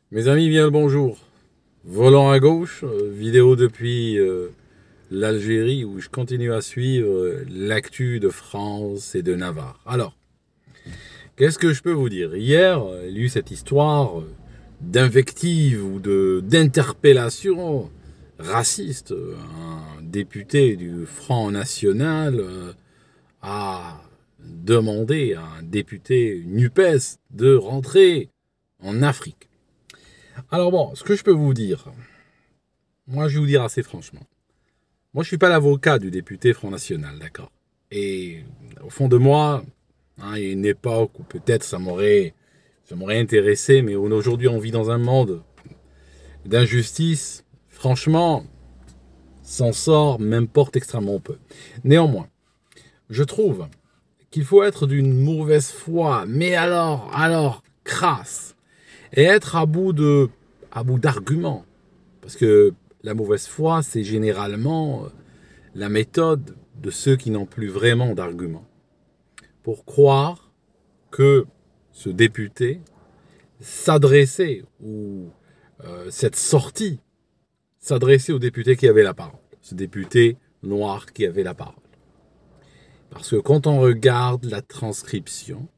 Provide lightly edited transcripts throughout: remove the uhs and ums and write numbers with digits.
Mes amis, bien le bonjour. Volant à gauche, vidéo depuis l'Algérie où je continue à suivre l'actu de France et de Navarre. Alors, qu'est-ce que je peux vous dire? Hier, j'ai eu cette histoire d'invective ou d'interpellation raciste. Un député du Front National a demandé à un député NUPES de rentrer en Afrique. Alors bon, ce que je peux vous dire, moi je vais vous dire assez franchement. Moi je suis pas l'avocat du député Front National, d'accord. Et au fond de moi, il y a une époque où peut-être ça m'aurait intéressé, mais aujourd'hui on vit dans un monde d'injustice. Franchement, s'en sort m'importe extrêmement peu. Néanmoins, je trouve qu'il faut être d'une mauvaise foi, mais alors, crasse, et être à bout d'arguments. Parce que la mauvaise foi, c'est généralement la méthode de ceux qui n'ont plus vraiment d'arguments. Pour croire que ce député s'adressait, ou cette sortie s'adressait au député qui avait la parole. Ce député noir qui avait la parole. Parce que quand on regarde la transcription,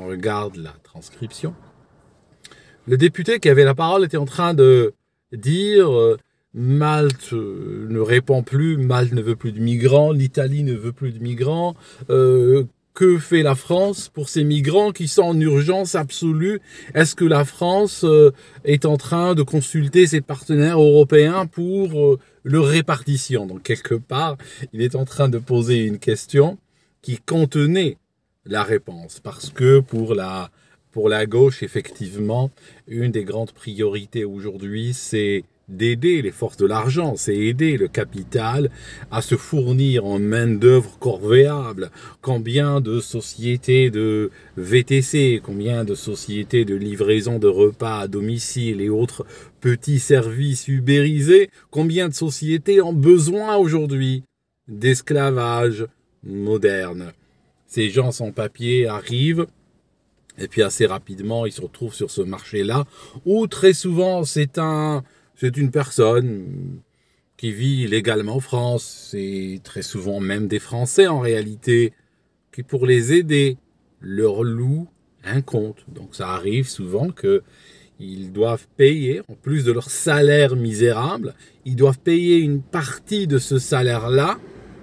le député qui avait la parole était en train de dire Malte ne répond plus, Malte ne veut plus de migrants, l'Italie ne veut plus de migrants. Que fait la France pour ces migrants qui sont en urgence absolue? Est-ce que la France est en train de consulter ses partenaires européens pour leur répartition? Donc quelque part, il est en train de poser une question qui contenait la réponse. Parce que pour la gauche, effectivement, une des grandes priorités aujourd'hui, c'est d'aider les forces de l'argent, c'est aider le capital à se fournir en main-d'œuvre corvéable. Combien de sociétés de VTC, combien de sociétés de livraison de repas à domicile et autres petits services ubérisés, combien de sociétés ont besoin aujourd'hui d'esclavage moderne? Ces gens sans papier arrivent et puis assez rapidement, ils se retrouvent sur ce marché-là, où très souvent, c'est une personne qui vit légalement en France, c'est très souvent même des Français en réalité, qui pour les aider, leur louent un compte. Donc ça arrive souvent qu'ils doivent payer, en plus de leur salaire misérable, ils doivent payer une partie de ce salaire-là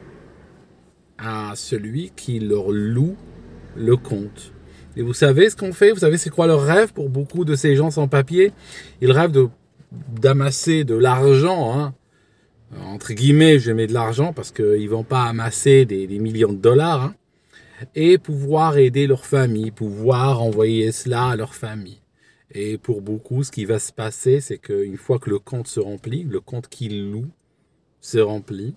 à celui qui leur loue le compte. Et vous savez ce qu'on fait? Vous savez c'est quoi leur rêve pour beaucoup de ces gens sans papier? Ils rêvent d'amasser de l'argent, hein. Entre guillemets, je mets de l'argent parce qu'ils ne vont pas amasser des millions de dollars, hein, et pouvoir aider leur famille, pouvoir envoyer cela à leur famille. Et pour beaucoup, ce qui va se passer, c'est qu'une fois que le compte se remplit, le compte qu'ils louent se remplit,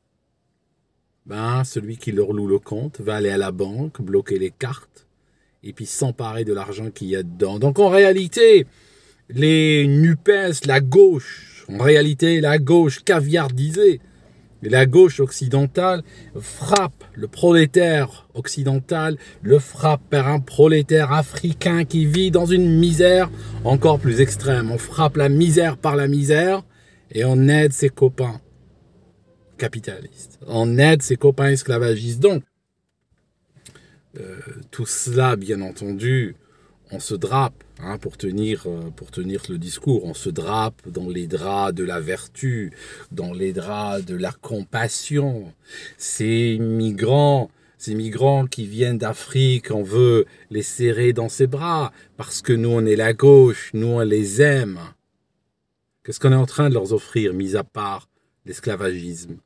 celui qui leur loue le compte va aller à la banque, bloquer les cartes, et puis s'emparer de l'argent qu'il y a dedans. Donc en réalité, les NUPES, la gauche, caviardisée, la gauche occidentale frappe le prolétaire occidental, le frappe par un prolétaire africain qui vit dans une misère encore plus extrême. On frappe la misère par la misère et on aide ses copains capitalistes. On aide ses copains esclavagistes. Donc, tout cela, bien entendu, on se drape, hein, pour tenir le discours, on se drape dans les draps de la vertu, dans les draps de la compassion. Ces migrants qui viennent d'Afrique, on veut les serrer dans ses bras, parce que nous, on est la gauche, nous, on les aime. Qu'est-ce qu'on est en train de leur offrir, mis à part l'esclavagisme?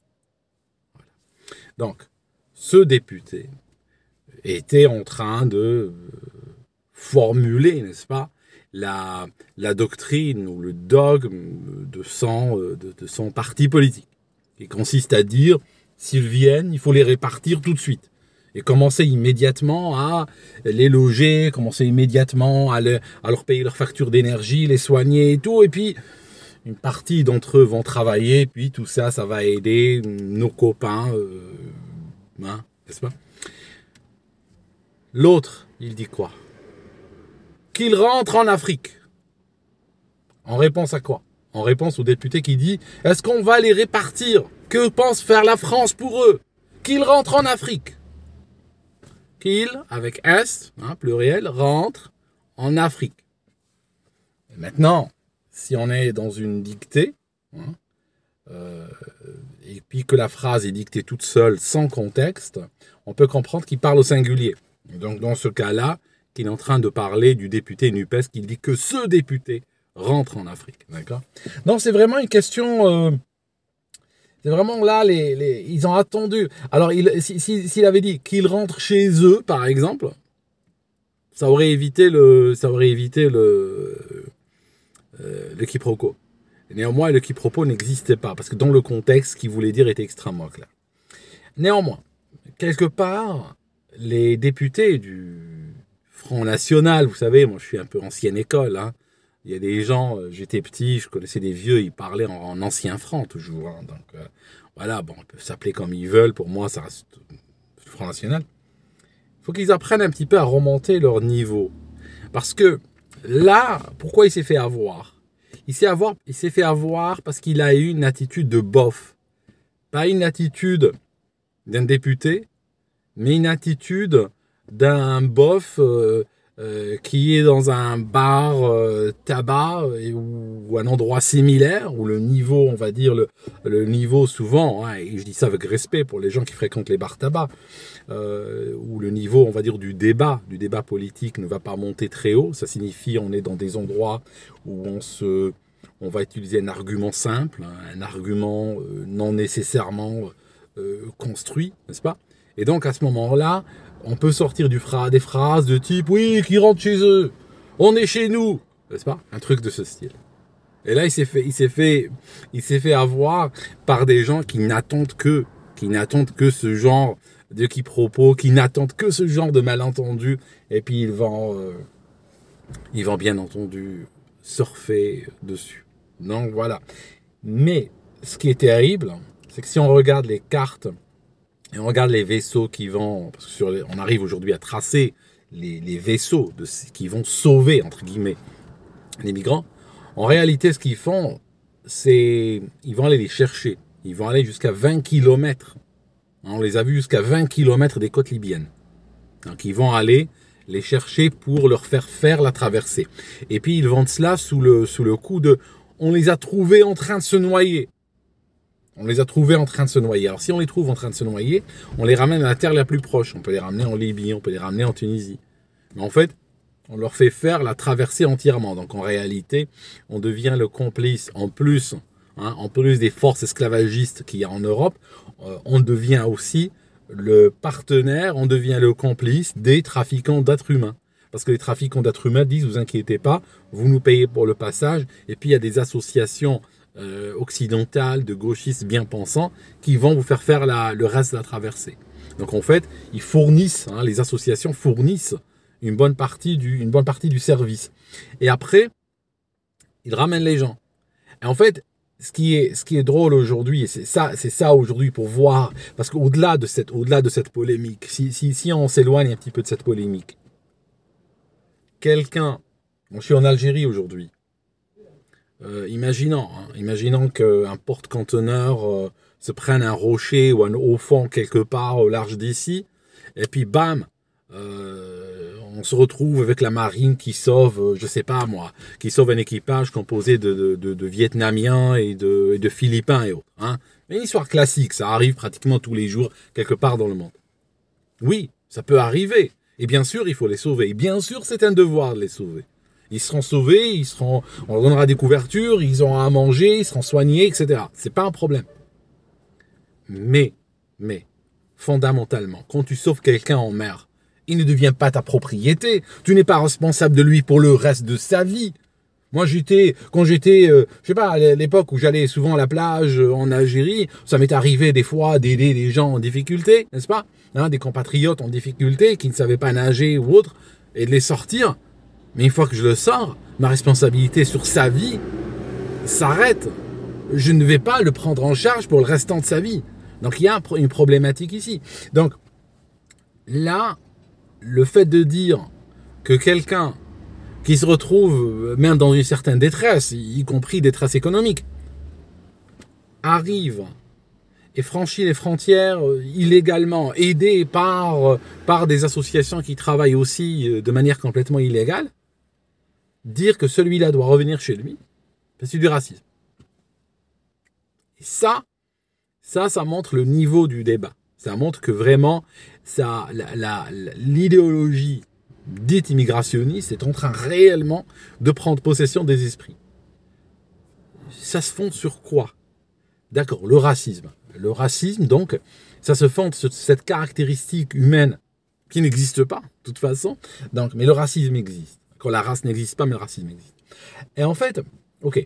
Donc, ce député était en train de formuler, n'est-ce pas, la doctrine ou le dogme de son parti politique, qui consiste à dire, s'ils viennent, il faut les répartir tout de suite. Et commencer immédiatement à les loger, commencer immédiatement à leur payer leurs factures d'énergie, les soigner et tout. Et puis, une partie d'entre eux vont travailler, puis tout ça, ça va aider nos copains, n'est-ce pas? L'autre, il dit quoi? Qu'il rentre en Afrique. En réponse à quoi? En réponse au député qui dit « Est-ce qu'on va les répartir? Que pense faire la France pour eux? Qu'ils rentrent en Afrique. » Qu'ils, avec S, pluriel, rentrent en Afrique. Et maintenant, si on est dans une dictée, et puis que la phrase est dictée toute seule, sans contexte, on peut comprendre qu'il parle au singulier. Donc dans ce cas-là, qu'il est en train de parler du député NUPES, qui dit que ce député rentre en Afrique. D'accord? Donc c'est vraiment une question... c'est vraiment là, ils ont attendu. Alors, s'il avait dit qu'ils rentrent chez eux, par exemple, ça aurait évité le quiproquo. Néanmoins, le quiproquo n'existait pas, parce que dans le contexte, ce qu'il voulait dire était extrêmement clair. Néanmoins, quelque part, les députés du Front National, vous savez, moi je suis un peu ancienne école, il y a des gens, j'étais petit, je connaissais des vieux, ils parlaient en ancien franc toujours. Donc voilà, bon, ils peuvent s'appeler comme ils veulent. Pour moi, ça reste le Front National. Il faut qu'ils apprennent un petit peu à remonter leur niveau. Parce que là, pourquoi il s'est fait avoir? Il s'est fait avoir parce qu'il a eu une attitude de bof. Pas une attitude d'un député, mais une attitude d'un bof... qui est dans un bar tabac ou un endroit similaire où le niveau, on va dire, le niveau souvent, et je dis ça avec respect pour les gens qui fréquentent les bars tabac, où le niveau, on va dire, du débat politique ne va pas monter très haut. Ça signifie on est dans des endroits où on va utiliser un argument simple, un argument non nécessairement construit, n'est-ce pas? Et donc à ce moment-là, on peut sortir des phrases de type « Oui, qui rentrent chez eux, on est chez nous », n'est-ce pas? Un truc de ce style. Et là, il s'est fait avoir par des gens qui n'attendent que ce genre de quiproquos, qui n'attendent que ce genre de malentendus, et puis ils vont bien entendu surfer dessus. Donc voilà. Mais ce qui est terrible, c'est que si on regarde les cartes, et on regarde les vaisseaux qui vont, parce que on arrive aujourd'hui à tracer les vaisseaux qui vont sauver, entre guillemets, les migrants. En réalité, ce qu'ils font, c'est ils vont aller les chercher. Ils vont aller jusqu'à 20 km. On les a vus jusqu'à 20 km des côtes libyennes. Donc ils vont aller les chercher pour leur faire la traversée. Et puis ils vendent cela sous le coup de « on les a trouvés en train de se noyer ». On les a trouvés en train de se noyer. Alors si on les trouve en train de se noyer, on les ramène à la terre la plus proche. On peut les ramener en Libye, on peut les ramener en Tunisie. Mais en fait, on leur fait faire la traversée entièrement. Donc en réalité, on devient le complice en plus des forces esclavagistes qu'il y a en Europe. On devient aussi le partenaire, on devient le complice des trafiquants d'êtres humains. Parce que les trafiquants d'êtres humains disent, vous inquiétez pas, vous nous payez pour le passage. Et puis il y a des associations occidentales, de gauchistes bien pensants, qui vont vous faire le reste de la traversée. Donc en fait, ils fournissent, les associations fournissent une bonne partie du service. Et après, ils ramènent les gens. Et en fait, ce qui est drôle aujourd'hui, et c'est ça aujourd'hui pour voir, parce qu'au-delà de cette polémique, si on s'éloigne un petit peu de cette polémique, je suis en Algérie aujourd'hui, imaginons qu'un porte-conteneur se prenne un rocher ou un haut fond quelque part au large d'ici, et puis bam, on se retrouve avec la marine qui sauve, je sais pas moi, qui sauve un équipage composé de Vietnamiens et de Philippins et autres. Mais une histoire classique, ça arrive pratiquement tous les jours quelque part dans le monde. Oui, ça peut arriver. Et bien sûr, il faut les sauver. Et bien sûr, c'est un devoir de les sauver. Ils seront sauvés, on leur donnera des couvertures, ils auront à manger, ils seront soignés, etc. C'est pas un problème. Mais, fondamentalement, quand tu sauves quelqu'un en mer, il ne devient pas ta propriété. Tu n'es pas responsable de lui pour le reste de sa vie. Moi, quand j'étais, je sais pas, à l'époque où j'allais souvent à la plage en Algérie, ça m'est arrivé des fois d'aider des gens en difficulté, n'est-ce pas? Des compatriotes en difficulté qui ne savaient pas nager ou autre, et de les sortir. Mais une fois que je le sors, ma responsabilité sur sa vie s'arrête. Je ne vais pas le prendre en charge pour le restant de sa vie. Donc il y a une problématique ici. Donc là, le fait de dire que quelqu'un qui se retrouvent même dans une certaine détresse, y compris détresse économique, arrivent et franchissent les frontières illégalement, aidés par des associations qui travaillent aussi de manière complètement illégale, dire que celui-là doit revenir chez lui, c'est du racisme. Et ça montre le niveau du débat. Ça montre que vraiment, l'idéologie dite immigrationniste est en train réellement de prendre possession des esprits. Ça se fonde sur quoi? D'accord, le racisme. Le racisme, donc, ça se fonde sur cette caractéristique humaine qui n'existe pas, de toute façon. Donc, mais le racisme existe. Quand la race n'existe pas, mais le racisme existe. Et en fait, ok,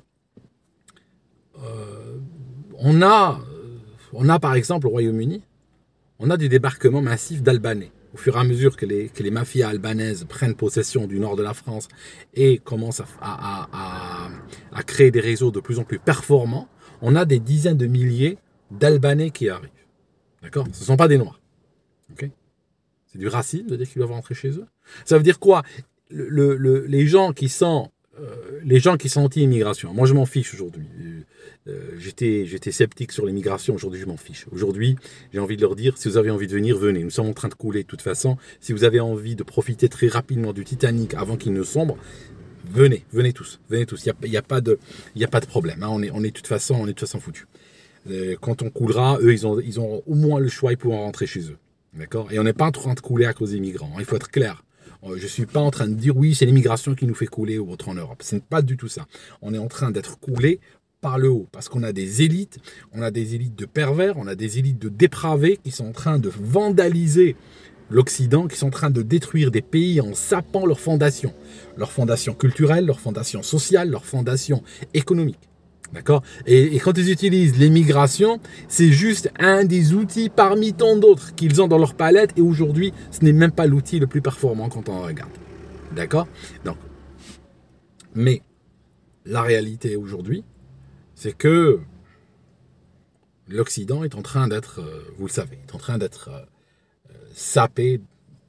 on a par exemple au Royaume-Uni, on a des débarquements massifs d'Albanais. Au fur et à mesure que les mafias albanaises prennent possession du nord de la France et commencent à créer des réseaux de plus en plus performants, on a des dizaines de milliers d'Albanais qui arrivent. D'accord? Ce ne sont pas des Noirs. Okay? C'est du racisme de dire qu'ils doivent rentrer chez eux. Ça veut dire quoi? Les gens qui sont anti-immigration, moi je m'en fiche aujourd'hui. J'étais sceptique sur l'immigration, aujourd'hui je m'en fiche. Aujourd'hui, j'ai envie de leur dire, si vous avez envie de venir, venez. Nous sommes en train de couler de toute façon. Si vous avez envie de profiter très rapidement du Titanic avant qu'il ne sombre, venez tous. Il n'y a pas de problème. Hein. On est de toute façon foutus. Quand on coulera, eux, ils ont au moins le choix, ils pourront rentrer chez eux. D'accord? Et on n'est pas en train de couler à cause des migrants. Il faut être clair. Je ne suis pas en train de dire oui, c'est l'immigration qui nous fait couler ou autre en Europe. Ce n'est pas du tout ça. On est en train d'être coulé par le haut parce qu'on a des élites de pervers, on a des élites de dépravés qui sont en train de vandaliser l'Occident, qui sont en train de détruire des pays en sapant leurs fondations culturelles, leurs fondations sociales, leurs fondations économiques. D'accord? Et quand ils utilisent l'immigration, c'est juste un des outils parmi tant d'autres qu'ils ont dans leur palette. Et aujourd'hui, ce n'est même pas l'outil le plus performant quand on regarde. D'accord? Donc, mais la réalité aujourd'hui, c'est que l'Occident est en train d'être, vous le savez, est en train d'être sapé.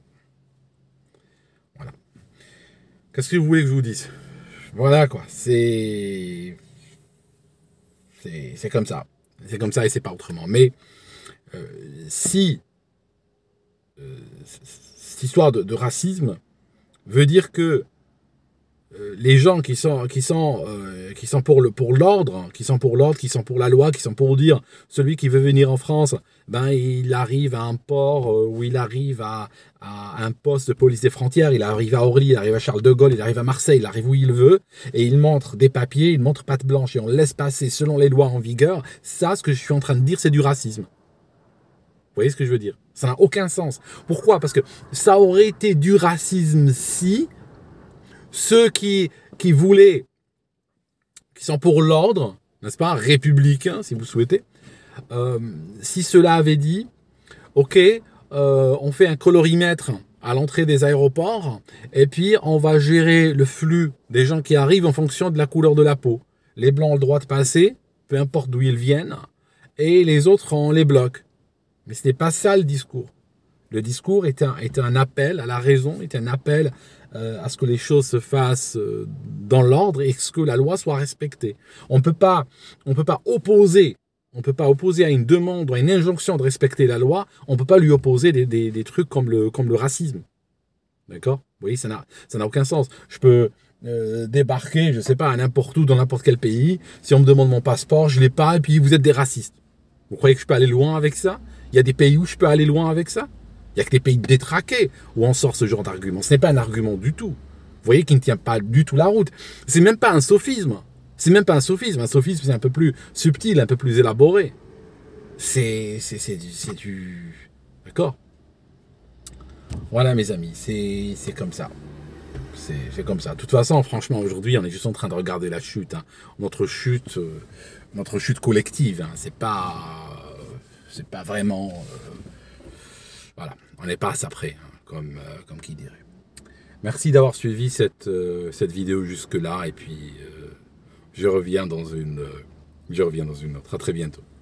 Voilà. Qu'est-ce que vous voulez que je vous dise? Voilà quoi, c'est comme ça. C'est comme ça et c'est pas autrement. Mais si cette histoire de racisme veut dire que les gens qui sont pour l'ordre, qui sont pour la loi, qui sont pour dire celui qui veut venir en France, ben il arrive à un port où il arrive à un poste de police des frontières, il arrive à Orly, il arrive à Charles de Gaulle, il arrive à Marseille, il arrive où il veut, et il montre des papiers, il montre patte blanche et on laisse passer selon les lois en vigueur. Ça, ce que je suis en train de dire, c'est du racisme. Vous voyez ce que je veux dire? Ça n'a aucun sens. Pourquoi? Parce que ça aurait été du racisme si ceux qui voulaient, qui sont pour l'ordre, n'est-ce pas, républicain, si vous souhaitez, si cela avait dit, ok, on fait un colorimètre à l'entrée des aéroports, et puis on va gérer le flux des gens qui arrivent en fonction de la couleur de la peau. Les blancs ont le droit de passer, peu importe d'où ils viennent, et les autres, on les bloque. Mais ce n'est pas ça le discours. Le discours est un appel à la raison, est un appel à ce que les choses se fassent dans l'ordre et que la loi soit respectée. On peut pas opposer à une demande ou à une injonction de respecter la loi, on ne peut pas lui opposer des trucs comme le racisme. D'accord? Vous voyez, ça n'a aucun sens. Je peux débarquer, je ne sais pas, à n'importe où, dans n'importe quel pays. Si on me demande mon passeport, je ne l'ai pas, et puis vous êtes des racistes. Vous croyez que je peux aller loin avec ça? Il y a des pays où je peux aller loin avec ça? Il n'y a que des pays détraqués où on sort ce genre d'argument. Ce n'est pas un argument du tout. Vous voyez qu'il ne tient pas du tout la route. C'est même pas un sophisme. C'est même pas un sophisme. Un sophisme, c'est un peu plus subtil, un peu plus élaboré. C'est du... D'accord? Voilà mes amis, c'est comme ça. C'est comme ça. De toute façon, franchement, aujourd'hui, on est juste en train de regarder la chute. Hein. Notre chute collective. Hein. C'est pas vraiment... voilà, on n'est pas à ça près, hein, comme qui dirait. Merci d'avoir suivi cette vidéo jusque-là. Et puis, je reviens dans une autre. À très bientôt.